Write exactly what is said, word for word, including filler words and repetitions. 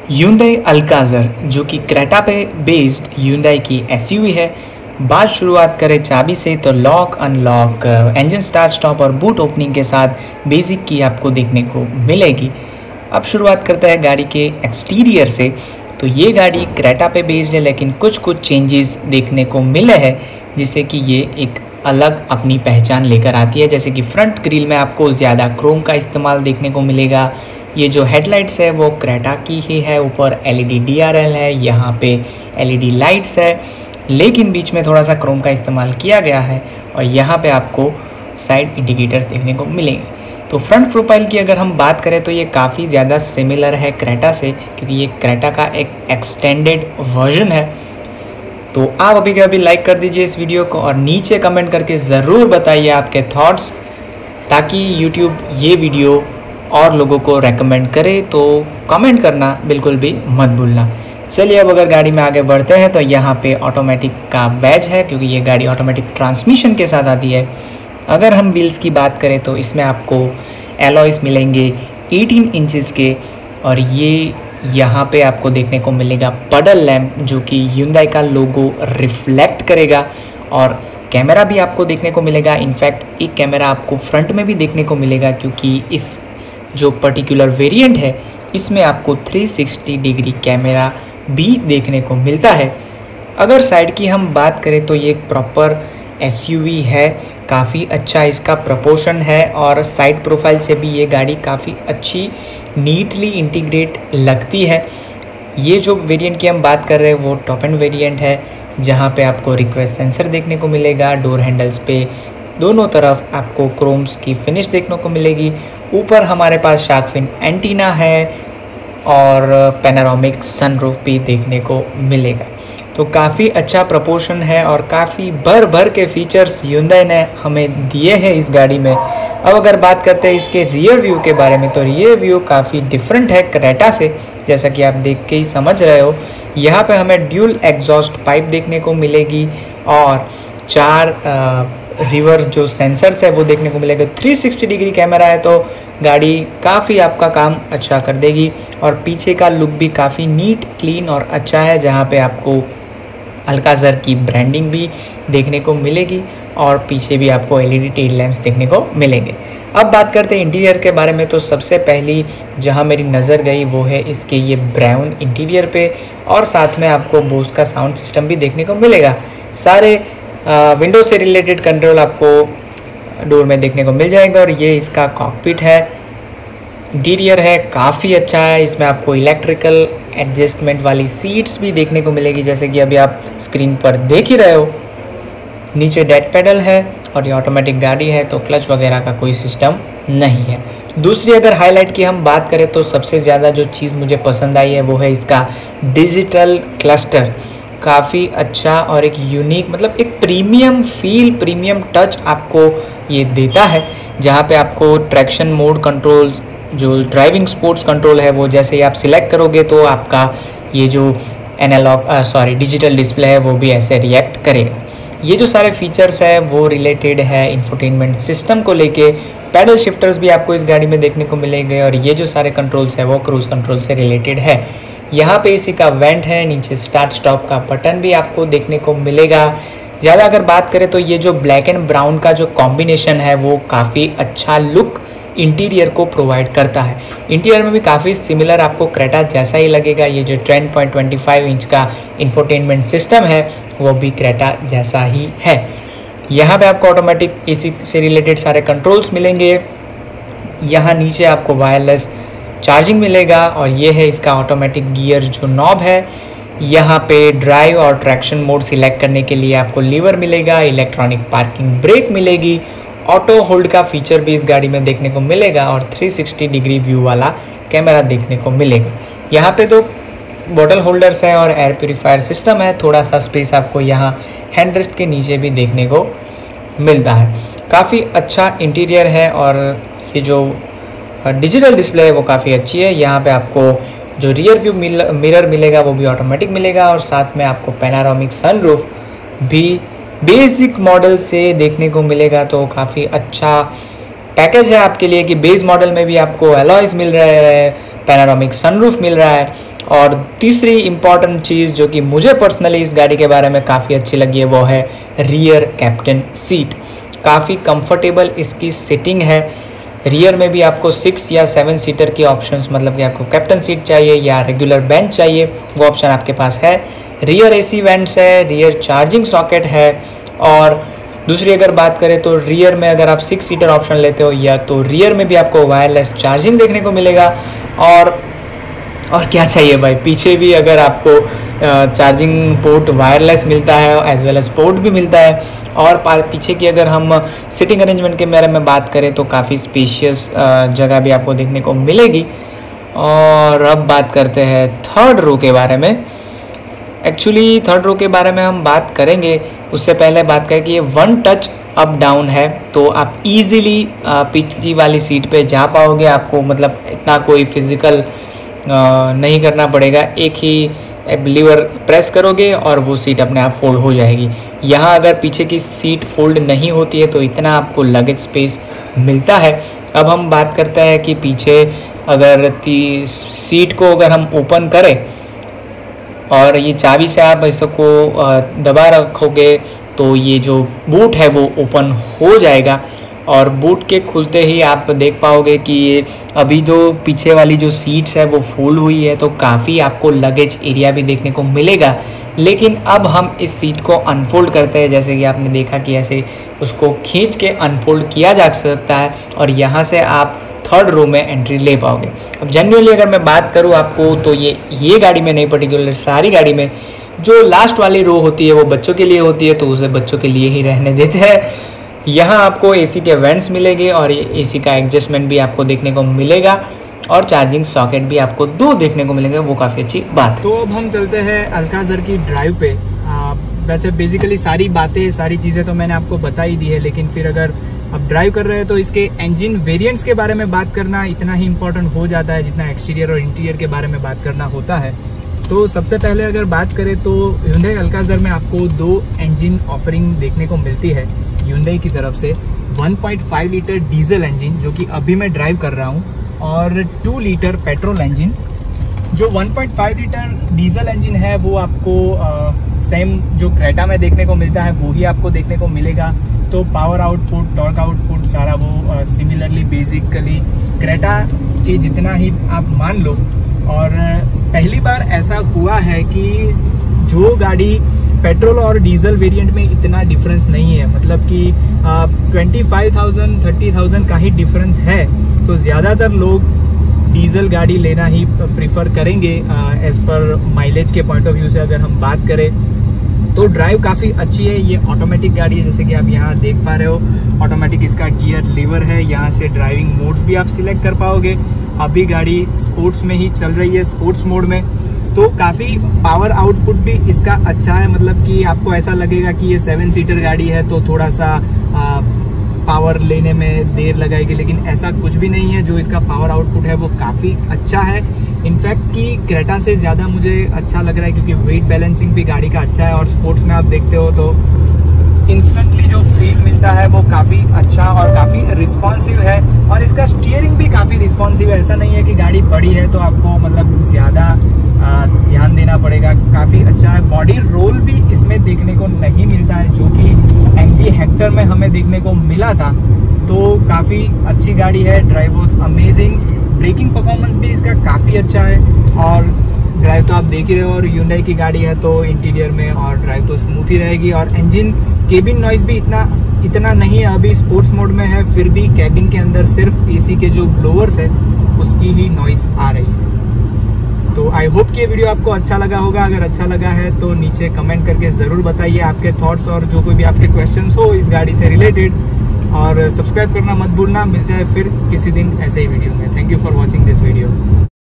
Hyundai Alcazar जो कि Creta पे बेस्ड Hyundai की एसयूवी है। बात शुरुआत करें चाबी से तो lock unlock, engine start stop और बूट ओपनिंग के साथ बेसिक की आपको देखने को मिलेगी। अब शुरुआत करते हैं गाड़ी के एक्सटीरियर से। तो ये गाड़ी क्रेटा पे बेस्ड है, लेकिन कुछ कुछ चेंजेस देखने को मिले हैं जिससे कि ये एक अलग अपनी पहचान लेकर आती है। जैसे कि फ्रंट ग्रिल में आपको ज़्यादा क्रोम का इस्तेमाल देखने को मिलेगा। ये जो हेडलाइट्स है वो क्रेटा की ही है। ऊपर एलईडी डीआरएल है, यहाँ पे एलईडी लाइट्स है, लेकिन बीच में थोड़ा सा क्रोम का इस्तेमाल किया गया है। और यहाँ पे आपको साइड इंडिकेटर्स देखने को मिलेंगे। तो फ्रंट प्रोफाइल की अगर हम बात करें तो ये काफ़ी ज़्यादा सिमिलर है क्रेटा से, क्योंकि ये क्रेटा का एक एक्सटेंडेड वर्जन है। तो आप अभी के अभी लाइक कर दीजिए इस वीडियो को और नीचे कमेंट करके ज़रूर बताइए आपके थॉट्स, ताकि यूट्यूब ये वीडियो और लोगों को रेकमेंड करे। तो कमेंट करना बिल्कुल भी मत भूलना। चलिए अब अगर गाड़ी में आगे बढ़ते हैं तो यहाँ पे ऑटोमेटिक का बैज है, क्योंकि ये गाड़ी ऑटोमेटिक ट्रांसमिशन के साथ आती है। अगर हम व्हील्स की बात करें तो इसमें आपको एलॉयस मिलेंगे अठारह इंचेस के, और ये यहाँ पे आपको देखने को मिलेगा पडल लैम्प जो कि Hyundai का लोगो रिफ्लेक्ट करेगा। और कैमरा भी आपको देखने को मिलेगा। इनफैक्ट एक कैमरा आपको फ्रंट में भी देखने को मिलेगा, क्योंकि इस जो पर्टिकुलर वेरिएंट है इसमें आपको तीन सौ साठ डिग्री कैमरा भी देखने को मिलता है। अगर साइड की हम बात करें तो ये एक प्रॉपर एसयूवी है, काफ़ी अच्छा इसका प्रपोर्शन है और साइड प्रोफाइल से भी ये गाड़ी काफ़ी अच्छी नीटली इंटीग्रेट लगती है। ये जो वेरिएंट की हम बात कर रहे हैं वो टॉप एंड वेरिएंट है, जहाँ पे आपको रिक्वेस्ट सेंसर देखने को मिलेगा। डोर हैंडल्स पे दोनों तरफ आपको क्रोम्स की फिनिश देखने को मिलेगी। ऊपर हमारे पास शार्क फिन एंटीना है और पैनोरामिक सनरूफ भी देखने को मिलेगा। तो काफ़ी अच्छा प्रपोर्शन है और काफ़ी भर भर के फीचर्स Hyundai ने हमें दिए हैं इस गाड़ी में। अब अगर बात करते हैं इसके रियर व्यू के बारे में तो रियर व्यू काफ़ी डिफरेंट है क्रेटा से, जैसा कि आप देख के ही समझ रहे हो। यहाँ पे हमें ड्यूल एग्जॉस्ट पाइप देखने को मिलेगी और चार रिवर्स जो सेंसर्स है वो देखने को मिलेगा। तीन सौ साठ डिग्री कैमरा है तो गाड़ी काफ़ी आपका काम अच्छा कर देगी। और पीछे का लुक भी काफ़ी नीट, क्लीन और अच्छा है, जहाँ पे आपको अल्काज़र की ब्रांडिंग भी देखने को मिलेगी और पीछे भी आपको एलईडी टेल लैंप्स देखने को मिलेंगे। अब बात करते हैं इंटीरियर के बारे में। तो सबसे पहली जहां मेरी नज़र गई वो है इसके ये ब्राउन इंटीरियर पे, और साथ में आपको बोस का साउंड सिस्टम भी देखने को मिलेगा। सारे विंडो से रिलेटेड कंट्रोल आपको डोर में देखने को मिल जाएगा। और ये इसका कॉकपिट है, इंटीरियर है, काफ़ी अच्छा है। इसमें आपको इलेक्ट्रिकल एडजस्टमेंट वाली सीट्स भी देखने को मिलेगी, जैसे कि अभी आप स्क्रीन पर देख ही रहे हो। नीचे डेड पेडल है और ये ऑटोमेटिक गाड़ी है तो क्लच वगैरह का कोई सिस्टम नहीं है। दूसरी अगर हाईलाइट की हम बात करें तो सबसे ज़्यादा जो चीज़ मुझे पसंद आई है वो है इसका डिजिटल क्लस्टर। काफ़ी अच्छा और एक यूनिक, मतलब एक प्रीमियम फील, प्रीमियम टच आपको ये देता है, जहाँ पे आपको ट्रैक्शन मोड कंट्रोल्स, जो ड्राइविंग स्पोर्ट्स कंट्रोल है वो जैसे ही आप सिलेक्ट करोगे तो आपका ये जो एनालॉग सॉरी डिजिटल डिस्प्ले है वो भी ऐसे रिएक्ट करेगा। ये जो सारे फीचर्स है वो रिलेटेड है इंफोटेनमेंट सिस्टम को लेके। पैडल शिफ्टर्स भी आपको इस गाड़ी में देखने को मिलेंगे और ये जो सारे कंट्रोल्स है वो क्रूज कंट्रोल से रिलेटेड है। यहाँ पे इसी का वेंट है, नीचे स्टार्ट स्टॉप का बटन भी आपको देखने को मिलेगा। ज़्यादा अगर बात करें तो ये जो ब्लैक एंड ब्राउन का जो कॉम्बिनेशन है वो काफ़ी अच्छा लुक इंटीरियर को प्रोवाइड करता है। इंटीरियर में भी काफ़ी सिमिलर आपको क्रेटा जैसा ही लगेगा। ये जो ten point two five inch का इंफोटेनमेंट सिस्टम है वो भी क्रेटा जैसा ही है। यहाँ पे आपको ऑटोमेटिक एसी से रिलेटेड सारे कंट्रोल्स मिलेंगे। यहाँ नीचे आपको वायरलेस चार्जिंग मिलेगा और ये है इसका ऑटोमेटिक गियर जो नॉब है। यहाँ पे ड्राइव और ट्रैक्शन मोड सिलेक्ट करने के लिए आपको लीवर मिलेगा। इलेक्ट्रॉनिक पार्किंग ब्रेक मिलेगी। ऑटो होल्ड का फीचर भी इस गाड़ी में देखने को मिलेगा और तीन सौ साठ डिग्री व्यू वाला कैमरा देखने को मिलेगा। यहाँ पे तो बॉटल होल्डर्स है और एयर प्योरीफायर सिस्टम है। थोड़ा सा स्पेस आपको यहाँ हैंड रेस्ट के नीचे भी देखने को मिलता है। काफ़ी अच्छा इंटीरियर है और ये जो डिजिटल डिस्प्ले है वो काफ़ी अच्छी है। यहाँ पे आपको जो रियर व्यू मिरर मिलेगा वो भी ऑटोमेटिक मिलेगा और साथ में आपको पैनोरामिक सनरूफ भी बेसिक मॉडल से देखने को मिलेगा। तो काफ़ी अच्छा पैकेज है आपके लिए कि बेस मॉडल में भी आपको एलॉयज मिल रहा है, पैनोरामिक सनरूफ मिल रहा है और तीसरी इम्पॉर्टेंट चीज़ जो कि मुझे पर्सनली इस गाड़ी के बारे में काफ़ी अच्छी लगी है वो है रियर कैप्टन सीट। काफ़ी कंफर्टेबल इसकी सिटिंग है। रियर में भी आपको सिक्स या सेवन सीटर की ऑप्शंस, मतलब कि आपको कैप्टन सीट चाहिए या रेगुलर बेंच चाहिए, वो ऑप्शन आपके पास है। रियर एसी वेंट्स है, रियर चार्जिंग सॉकेट है। और दूसरी अगर बात करें तो रियर में अगर आप सिक्स सीटर ऑप्शन लेते हो या तो रियर में भी आपको वायरलेस चार्जिंग देखने को मिलेगा। और और क्या चाहिए भाई, पीछे भी अगर आपको चार्जिंग पोर्ट वायरलेस मिलता है एज वेल एज पोर्ट भी मिलता है। और पीछे की अगर हम सिटिंग अरेंजमेंट के बारे में बात करें तो काफ़ी स्पेशियस जगह भी आपको देखने को मिलेगी। और अब बात करते हैं थर्ड रो के बारे में। एक्चुअली थर्ड रो के बारे में हम बात करेंगे, उससे पहले बात करें कि ये वन टच अप डाउन है, तो आप इजीली पिछली वाली सीट पे जा पाओगे। आपको मतलब इतना कोई फिज़िकल नहीं करना पड़ेगा, एक ही लीवर प्रेस करोगे और वो सीट अपने आप फोल्ड हो जाएगी। यहाँ अगर पीछे की सीट फोल्ड नहीं होती है तो इतना आपको लगेज स्पेस मिलता है। अब हम बात करते हैं कि पीछे अगर सीट को अगर हम ओपन करें और ये चाबी से आप इसको दबा रखोगे तो ये जो बूट है वो ओपन हो जाएगा। और बूट के खुलते ही आप देख पाओगे कि ये अभी जो पीछे वाली जो सीट्स है वो फोल्ड हुई है, तो काफ़ी आपको लगेज एरिया भी देखने को मिलेगा। लेकिन अब हम इस सीट को अनफोल्ड करते हैं, जैसे कि आपने देखा कि ऐसे उसको खींच के अनफोल्ड किया जा सकता है और यहाँ से आप थर्ड रो में एंट्री ले पाओगे। अब जनरली अगर मैं बात करूँ आपको तो ये ये गाड़ी में नहीं, पर्टिकुलर सारी गाड़ी में जो लास्ट वाली रो होती है वो बच्चों के लिए होती है, तो उसे बच्चों के लिए ही रहने देते हैं। यहाँ आपको एसी के वेंट्स मिलेंगे और ये एसी का एडजस्टमेंट भी आपको देखने को मिलेगा और चार्जिंग सॉकेट भी आपको दो देखने को मिलेंगे, वो काफ़ी अच्छी बात है। तो अब हम चलते हैं अल्काज़र की ड्राइव पे। आ, वैसे बेसिकली सारी बातें सारी चीज़ें तो मैंने आपको बता ही दी है, लेकिन फिर अगर आप ड्राइव कर रहे हैं तो इसके इंजन वेरिएंट्स के बारे में बात करना इतना ही इम्पोर्टेंट हो जाता है जितना एक्सटीरियर और इंटीरियर के बारे में बात करना होता है। तो सबसे पहले अगर बात करें तो Hyundai अल्काज़र में आपको दो इंजन ऑफरिंग देखने को मिलती है Hyundai की तरफ से। One point five litre diesel engine जो कि अभी मैं ड्राइव कर रहा हूँ, और टू लीटर पेट्रोल इंजन। जो one point five litre diesel engine है वो आपको सेम जो क्रेटा में देखने को मिलता है वो ही आपको देखने को मिलेगा। तो पावर आउटपुट, टॉर्क आउटपुट सारा वो सिमिलरली बेसिकली क्रेटा के जितना ही आप मान लो। और पहली बार ऐसा हुआ है कि जो गाड़ी पेट्रोल और डीजल वेरिएंट में इतना डिफरेंस नहीं है, मतलब कि twenty five thousand thirty thousand का ही डिफरेंस है, तो ज़्यादातर लोग डीजल गाड़ी लेना ही प्रीफर करेंगे एज पर माइलेज के पॉइंट ऑफ व्यू से। अगर हम बात करें तो ड्राइव काफ़ी अच्छी है। ये ऑटोमेटिक गाड़ी है, जैसे कि आप यहाँ देख पा रहे हो, ऑटोमेटिक इसका गियर लीवर है। यहाँ से ड्राइविंग मोड्स भी आप सिलेक्ट कर पाओगे। अभी गाड़ी स्पोर्ट्स में ही चल रही है, स्पोर्ट्स मोड में, तो काफ़ी पावर आउटपुट भी इसका अच्छा है। मतलब कि आपको ऐसा लगेगा कि ये सेवन सीटर गाड़ी है तो थोड़ा सा आ, पावर लेने में देर लगाएगी, लेकिन ऐसा कुछ भी नहीं है। जो इसका पावर आउटपुट है वो काफ़ी अच्छा है। इनफैक्ट कि क्रेटा से ज़्यादा मुझे अच्छा लग रहा है, क्योंकि वेट बैलेंसिंग भी गाड़ी का अच्छा है। और स्पोर्ट्स में आप देखते हो तो इंस्टेंटली जो फील मिलता है वो काफ़ी अच्छा और काफ़ी रिस्पॉन्सिव है। और इसका स्टीयरिंग भी काफ़ी रिस्पॉन्सिव है। ऐसा नहीं है कि गाड़ी बड़ी है तो आपको मतलब ज़्यादा ध्यान देना पड़ेगा, काफ़ी अच्छा है। बॉडी रोल भी इसमें देखने को नहीं मिलता है, जो कि एमजी हेक्टर में हमें देखने को मिला था। तो काफ़ी अच्छी गाड़ी है। Drive was amazing. Braking performance भी इसका काफ़ी अच्छा है। और ड्राइव तो आप देख ही रहे हो, और Hyundai की गाड़ी है तो इंटीरियर में और ड्राइव तो स्मूथ ही रहेगी। और इंजन केबिन नॉइज भी इतना इतना नहीं है। अभी स्पोर्ट्स मोड में है, फिर भी कैबिन के अंदर सिर्फ एसी के जो ब्लोअर्स है उसकी ही नॉइज आ रही है। तो आई होप कि ये वीडियो आपको अच्छा लगा होगा। अगर अच्छा लगा है तो नीचे कमेंट करके ज़रूर बताइए आपके थॉट्स और जो कोई भी आपके क्वेश्चंस हो इस गाड़ी से रिलेटेड। और सब्सक्राइब करना मत भूलना। मिलते हैं फिर किसी दिन ऐसे ही वीडियो में। Thank you for watching this video.